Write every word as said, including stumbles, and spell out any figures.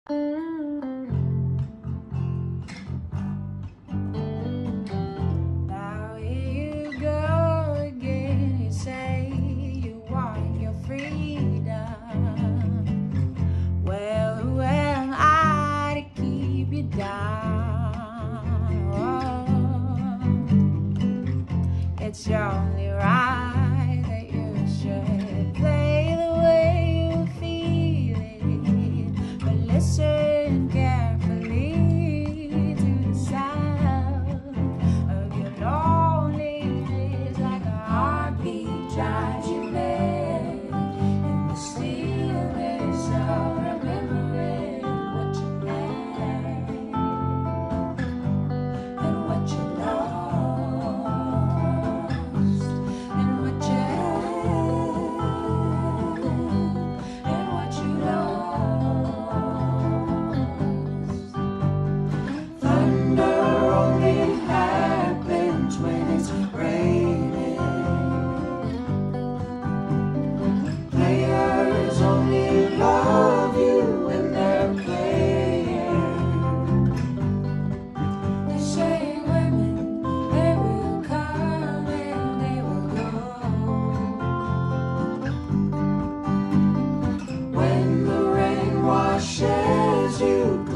Now here you go again. You say you want your freedom. Well, who am I to keep you down? Oh, it's only right that you should play the way you feel it, but listen carefully to the sound of your loneliness, like a heartbeat drives you mad in the stillness of remembering what you had and what you lost and what you had and what you lost. Thunder only happens when it's raining. Players only love you when they're playing. They say women, they will come and they will go. When the rain washes you